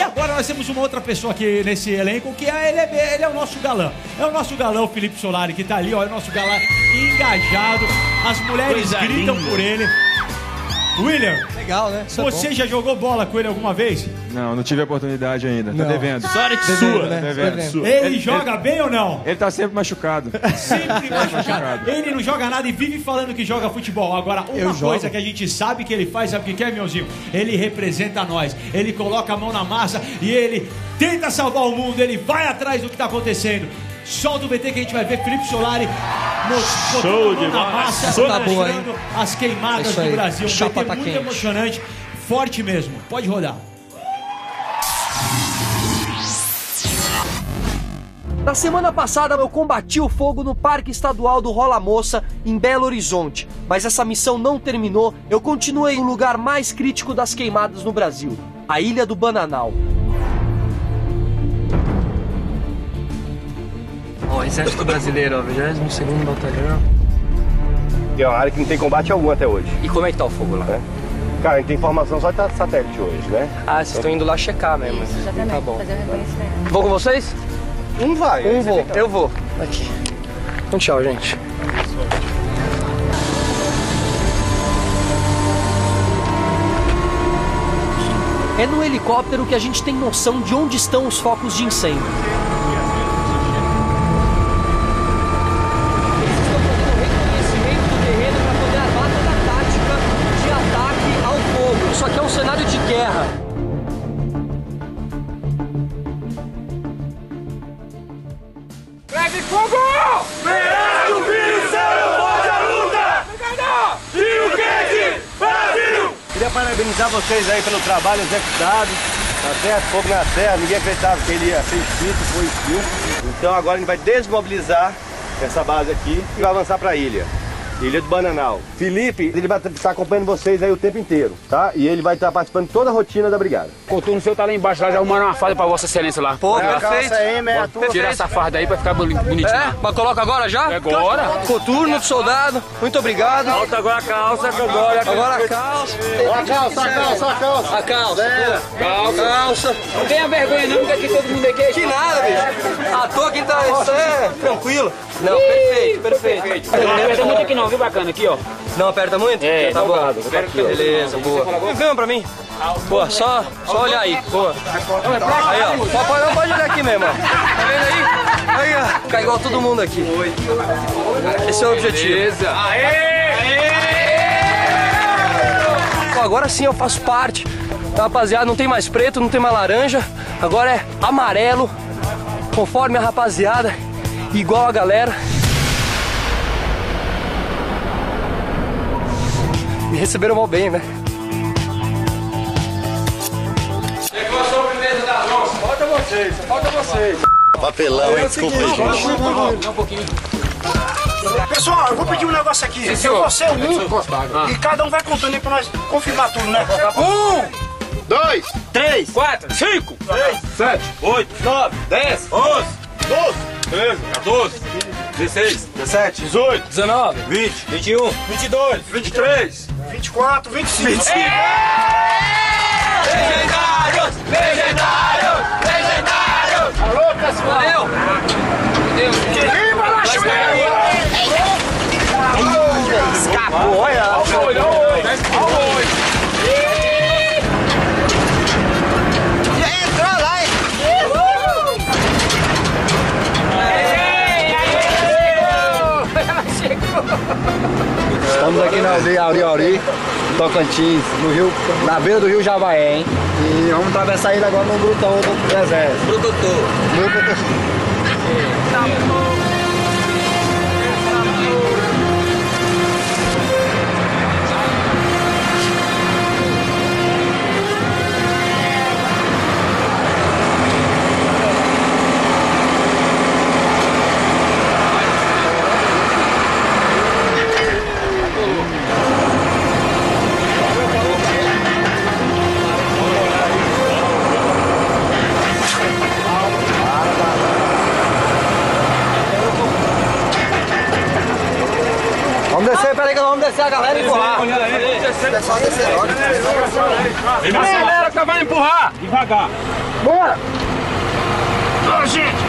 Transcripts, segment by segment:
agora nós temos uma outra pessoa aqui nesse elenco que ele é o nosso galã. É o nosso galã, o Felipe Solari, que tá ali, ó, é o nosso galã engajado. As mulheres gritam por ele. William, legal, né? Você já jogou bola com ele alguma vez? Não tive a oportunidade ainda. Tá devendo. Sorte sua, né? Devendo. Ele joga bem ou não? Ele tá sempre machucado. Sempre machucado. Ele não joga nada e vive falando que joga futebol. Agora, uma coisa que a gente sabe que ele faz, sabe o que é, Meuzinho? Ele representa nós. Ele coloca a mão na massa e ele tenta salvar o mundo. Ele vai atrás do que tá acontecendo. Solta o VT que a gente vai ver Felipe Solari show de na massa, mostrando as queimadas do Brasil. Um VT muito emocionante, forte mesmo. Pode rodar. Na semana passada eu combati o fogo no Parque Estadual do Rola Moça, em Belo Horizonte. Mas essa missão não terminou, eu continuei no lugar mais crítico das queimadas no Brasil, a Ilha do Bananal. Ó, Exército Brasileiro, ó, 22º Batalhão. É uma área que não tem combate algum até hoje. E como é que tá o fogo lá? Cara, a gente tem informação só de satélite hoje, né? Ah, vocês estão indo lá checar mesmo. Isso, exatamente, tá bom. fazer o reconhecimento. Vou com vocês? Um vai. Um vou, eu vou. Aqui. Então tchau, gente. É no helicóptero que a gente tem noção de onde estão os focos de incêndio. Isso aqui é um cenário de guerra. Pegue fogo! Verão, filho, céu, pode a luta! Rio Quente, Brasil! Queria parabenizar vocês aí pelo trabalho executado. Na terra, fogo na terra, ninguém acreditava que ele ia ser extinto, foi extinto. Então agora a gente vai desmobilizar essa base aqui e vai avançar para a ilha. Ilha do Bananal. Felipe, ele vai estar acompanhando vocês aí o tempo inteiro, tá? E ele vai estar participando de toda a rotina da brigada. O coturno seu tá lá embaixo, lá já arrumaram uma farda pra Vossa Excelência lá. Pô, perfeito. Tira essa farda aí pra ficar bonitinho. É? Mas coloca agora já? É agora. Coturno, soldado, muito obrigado. Falta agora a calça, agora a calça. A calça. A calça. Calça. Não tenha vergonha não, porque aqui todo mundo aqui é... Que nada, bicho. À toa quem tá... Isso é tranquilo. Não, perfeito. Não aperta muito aqui não, viu, bacana? Aqui, ó. Não aperta muito? É, tá bom. Beleza, boa. Vem pra mim. Boa, só olhar aí. Boa. Aí, ó. Não pode olhar aqui mesmo, ó. Tá vendo aí? Aí, ó. Ficar igual todo mundo aqui. Esse é o objetivo. Beleza. Aê! Pô, agora sim eu faço parte. Tá, rapaziada? Não tem mais preto, não tem mais laranja. Agora é amarelo. Conforme a rapaziada. Igual a galera. Me receberam mal bem, né? Chegou a sobremesa das nossas. Falta vocês. Papelão, hein? Desculpa, gente. Um pouquinho. Pessoal, eu vou pedir um negócio aqui. Eu vou ser e cada um vai contando aí pra nós confirmar tudo, né? 1, 2, 3, 4, 5, 6, 7, 8, 9, 10, 11, 12, 13, 14, 16, 17, 18, 19, 20, 21, 22, 23, 24, 25. Legendários! Legendários! Legendários! Alô, pessoal! Valeu! Deus! Viva lá, escapou, olha. Olha o oi! Entrou lá, hein? Estamos aqui na aldeia Auriori, Tocantins, no rio, na beira do rio Javaé, hein? E vamos atravessar ele agora no Brutão do Exército. Brucutu. Vamos descer, peraí que nós vamos descer a galera e empurrar. Pessoal descer logo. Acelera que vai empurrar. Devagar. Bora! Bora, gente.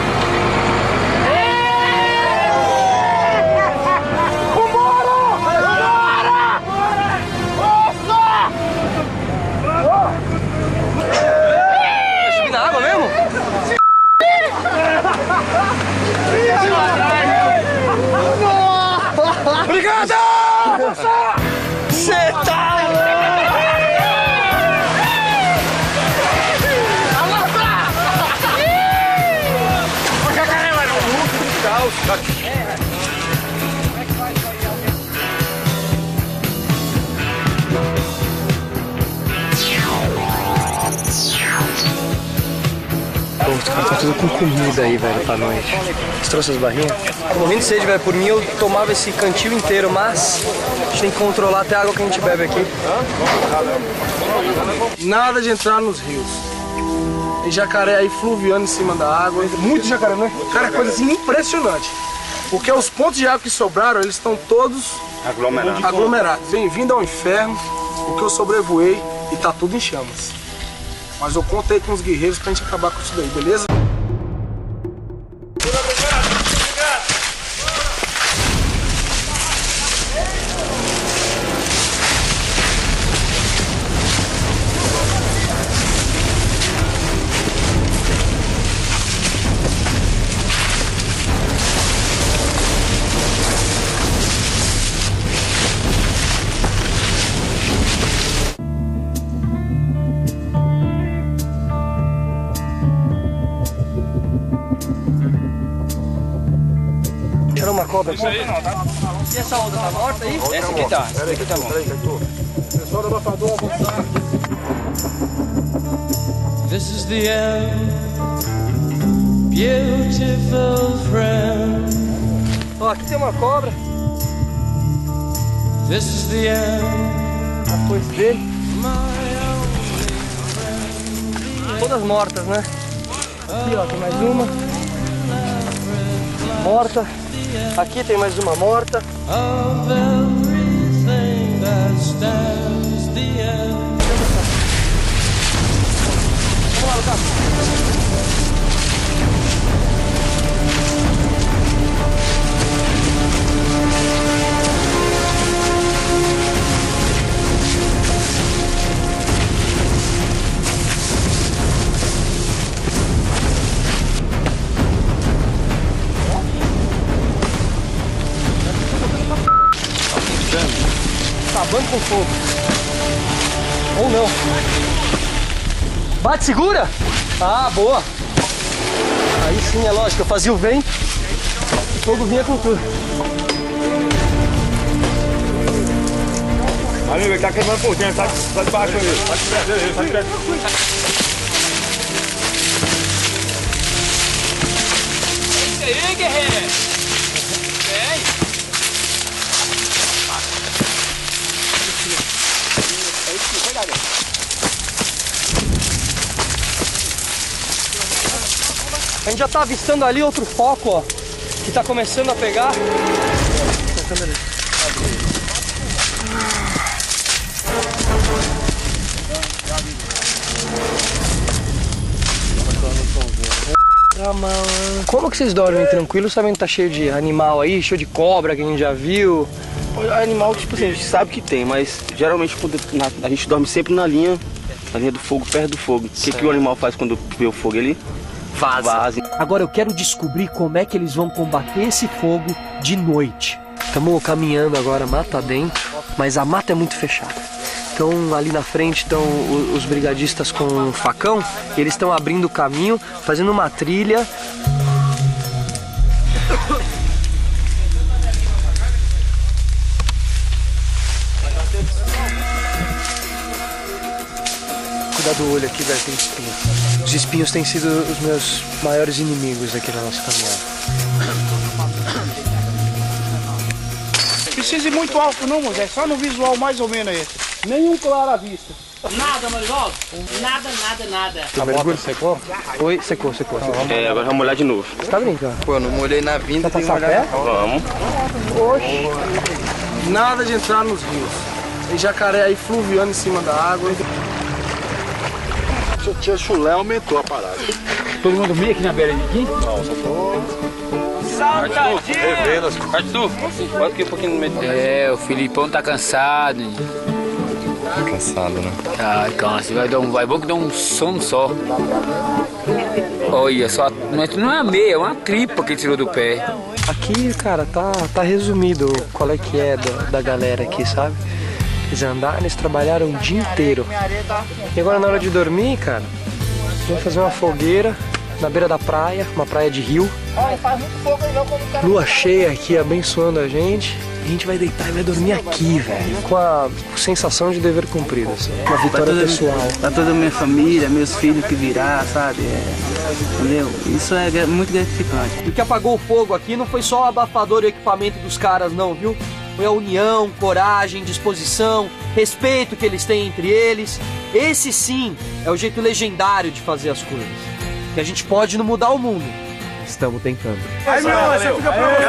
Obrigado! Você tá Os caras tá tudo com comida aí, velho, pra noite. Você trouxe as barrinhas? Tô morrendo de sede, velho. Por mim eu tomava esse cantil inteiro, mas a gente tem que controlar até a água que a gente bebe aqui. Nada de entrar nos rios. Tem jacaré aí fluviando em cima da água. Muito jacaré, né? Cara, coisa assim impressionante. Porque os pontos de água que sobraram, eles estão todos aglomerados. Bem-vindo ao inferno, porque eu sobrevoei e tá tudo em chamas. Mas eu contei com os guerreiros pra gente acabar com isso daí, beleza? Tirou uma cobra aqui? E essa outra tá morta aí? Essa aqui tá. Essa aqui tá bom. Pessoal do abafador, avançar. This is the end, beautiful friend. Ó, aqui tem uma cobra. This is the end, A foice dele. Todas mortas, né? Aqui, ó, tem mais uma. Morta. Aqui tem mais uma morta. of everything that stands the end. Vamos lá, Lucas. Acabando com fogo. Ou não. Bate, segura! Ah, boa! Aí sim, é lógico, eu fazia o vento, o fogo vinha com tudo. Amigo, ele tá queimando por dentro, tá de baixo aí. Tá de perto, tá de perto. E aí, guerreiro? Vem. A gente já tá avistando ali outro foco, ó, que tá começando a pegar. Como que vocês dormem tranquilo sabendo que tá cheio de animal aí, cheio de cobra que a gente já viu? Animal, tipo assim, a gente sabe que tem, mas geralmente quando a gente dorme sempre na linha do fogo, perto do fogo. O que o animal faz quando vê o fogo? Ele vaza. Agora eu quero descobrir como é que eles vão combater esse fogo de noite. Estamos caminhando agora mata dentro, mas a mata é muito fechada. Então ali na frente estão os brigadistas com um facão, e eles estão abrindo o caminho, fazendo uma trilha. Cuidado do olho aqui, velho, tem espinho. Os espinhos têm sido os meus maiores inimigos aqui na nossa caminhada. Precisa ir muito alto não, Moisés, só no visual mais ou menos aí. Nenhum claro à vista. Nada, Marivaldo. Nada. A bota secou? Oi, secou. É, agora vamos molhar de novo. Você tá brincando? Pô, eu não molhei na vinda, tem que molhar. Vamos. Nada de entrar nos rios. Tem jacaré aí fluviando em cima da água. O tia Chulé aumentou a parada. Todo mundo dormia aqui na beira de aqui? Não, só tô... Revendo. Arthur, bota aqui um pouquinho no meio. É, o Filipão tá cansado. Tá cansado, né? Ai, cansa. Vai bom que dá um sono só. Olha só, não é a meia, é uma tripa que ele tirou do pé. Aqui, cara, tá resumido qual é que é da galera aqui, sabe? Eles andaram, eles trabalharam o dia inteiro. E agora na hora de dormir, cara, vão fazer uma fogueira na beira da praia, uma praia de rio. Lua cheia aqui abençoando a gente. A gente vai deitar e vai dormir aqui, velho. Com a sensação de dever cumprido, assim. Uma vitória pessoal. Pra toda a minha família, meus filhos que virá, sabe? Entendeu? Isso é muito gratificante. O que apagou o fogo aqui não foi só o abafador e o equipamento dos caras, não, viu? Foi a união, coragem, disposição, respeito que eles têm entre eles. Esse sim é o jeito legendário de fazer as coisas. Que a gente pode não mudar o mundo. Estamos tentando. Aí, meu, essa fica pra você.